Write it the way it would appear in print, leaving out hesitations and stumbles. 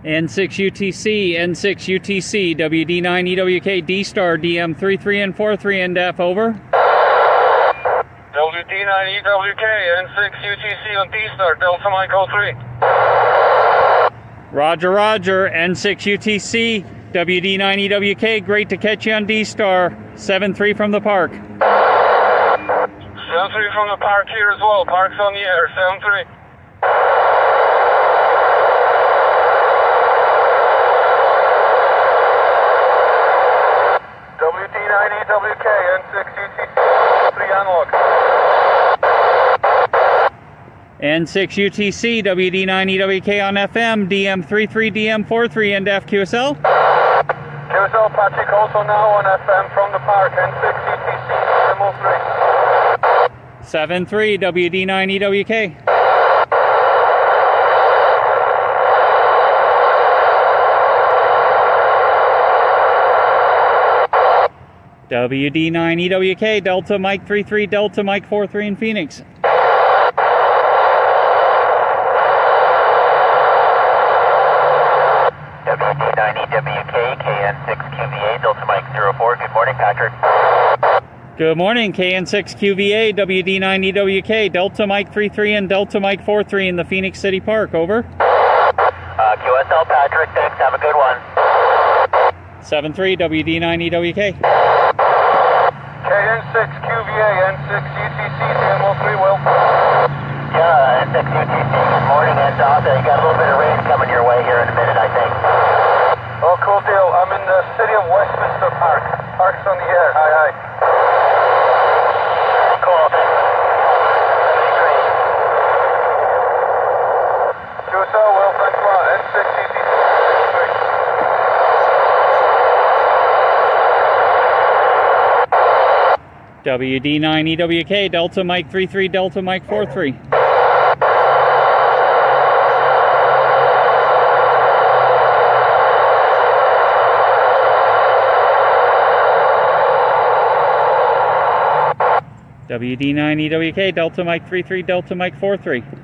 N6 UTC, N6 UTC, WD9EWK, D-Star, DM33 and 43 NDAF, over. WD9EWK, N6 UTC on D-Star, Delta Mike 03. Roger, roger, N6 UTC, WD9EWK, great to catch you on D-Star, 7-3 from the park. 7-3 from the park here as well, park's on the air, 7-3. WD9EWK, N6 UTC, 3 analog. N6 UTC, WD9EWK on FM, DM33, DM43, NDAF, QSL. QSL, Patrick also now on FM from the park, N6 UTC, DM03. 7-3, WD9EWK. WD9EWK, Delta Mike 33, Delta Mike 43 in Phoenix. WD9EWK, KN6QVA, Delta Mike 04. Good morning, Patrick. Good morning, KN6QVA, WD9EWK, Delta Mike 33 and Delta Mike 43 in the Phoenix City Park, over. QSL, Patrick, thanks, have a good one. 7-3, WD9EWK. KN6QVA, N6 UTC, DM03, Will. Yeah, N6 UTC, good morning, and you got a little bit of rain coming your way here in a minute, I think. Oh, cool deal. I'm in the city of Westminster Park. Park's on the air. Hi, hi. Cool, thanks. QSL, Will, thanks a lot. N6 UTC. WD9EWK, Delta Mike 33, Delta Mike 43. WD9EWK, Delta Mike 33, Delta Mike 43.